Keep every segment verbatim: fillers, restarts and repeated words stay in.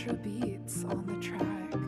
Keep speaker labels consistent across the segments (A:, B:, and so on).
A: Ultra beats on the track.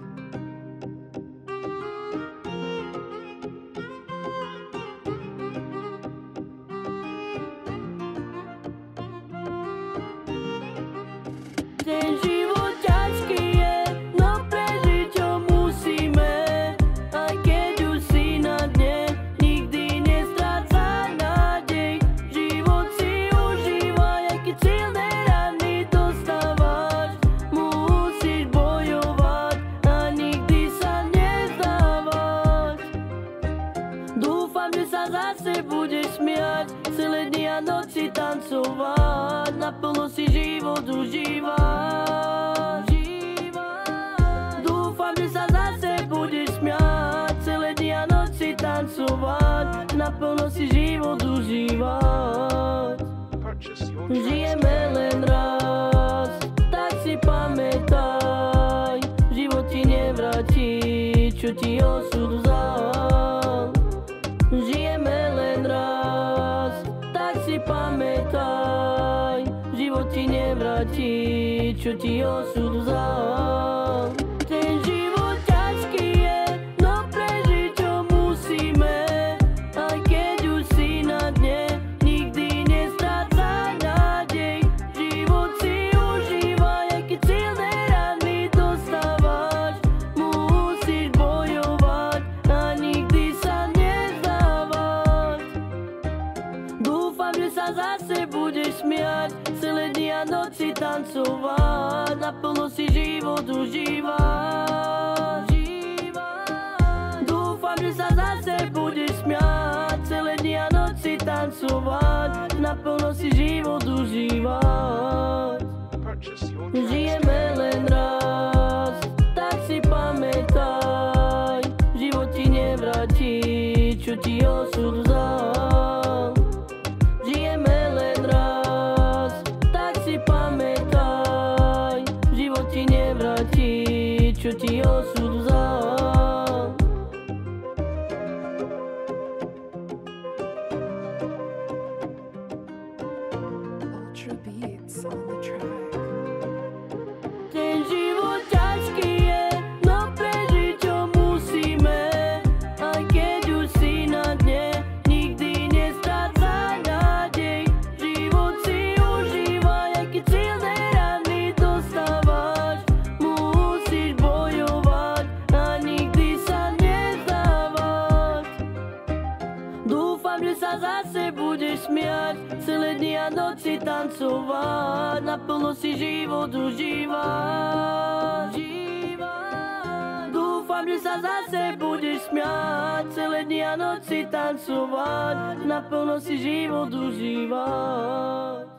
B: Ten život ťažký je, no prežiť ho musíme. Aj keď už si na dne, nikdy nestrácaj nádej. Život si užívaj, aj keď silné rany dostávaš. Musíš bojovať a nikdy sa nezdávať. Dúfam, že sa zase budeš smiať, celé dni a noci tancovať, naplno si život užívať. Dúfam, že sa zase budeš smiať, celé dni a noci tancovať, naplno si život užívať. Žijeme len raz, tak si pamätaj, život ti nevráti, čo ti osud vzal. Žijeme len raz, tak si pamätaj, život ti nevráti, čo ti osud vzal. Ten život ťažký je, no prežiť ho musíme. Aj keď už si na dne, nikdy nestrácaj nádej. Život si užívaj, aj keď silné rany dostávaš. Musíš bojovať a nikdy sa nezdávať. Dúfam, že sa zase budeš smiať, celé dni a noci tancovať, naplno si život užívať. Dúfam, že sa zase budeš smiať, celé dni a noci tancovať, naplno si život užívať. Žijeme len raz, tak si pamätaj, život ti nevráti, čo ti osud vzal. Žijeme len raz, tak si pamätaj, život ti nevráti, čo ti osud vzal.
A: Ultra beats on the track.
B: Ten život ťažký je, no prežiť ho musíme. Aj keď už si na dne, nikdy nestrácaj nádej. Život si užívaj, aj keď silné rany dostávaš. Musíš bojovať a nikdy sa nezdávať. Dúfam, že sa zase budeš smiať, celé dni a noci tancovať, naplno si život užívať. Dúfam, že sa zase budeš smiať, celé dni a noci tancovať, naplno si život užívať.